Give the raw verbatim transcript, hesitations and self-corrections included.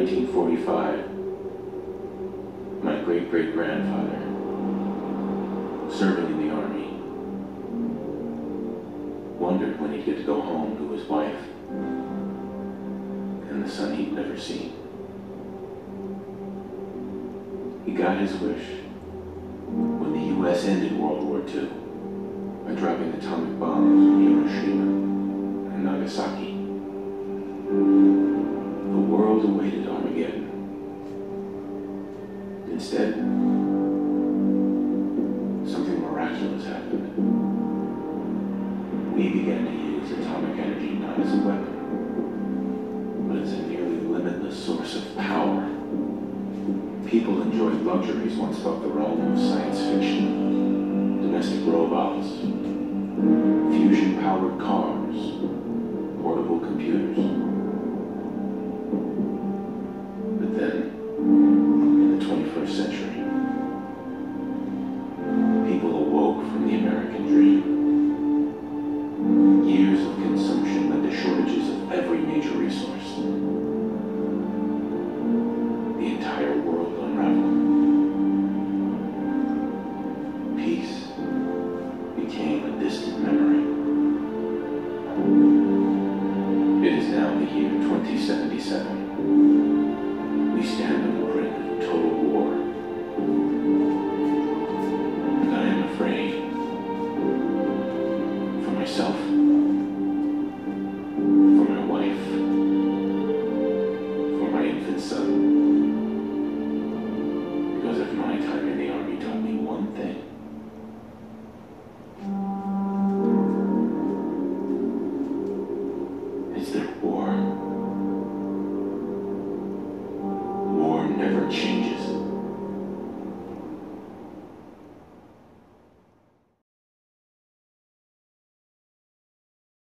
nineteen forty-five, my great-great-grandfather, serving in the army, wondered when he'd get to go home to his wife and the son he'd never seen. He got his wish when the U S ended World War Two by dropping atomic bombs on Hiroshima and Nagasaki. The world awaited Armageddon. Instead, something miraculous happened. We began to use atomic energy not as a weapon, but as a nearly limitless source of power. People enjoyed luxuries once thought the realm of science fiction. Domestic robots, fusion-powered cars, portable computers. But then, in the twenty-first century, people awoke from the American dream. Years of consumption led to shortages of every major resource. The entire world unraveled. Peace became a distant memory. It is now the year twenty seventy-seven. We stand on the brink of total war. And I am afraid for myself.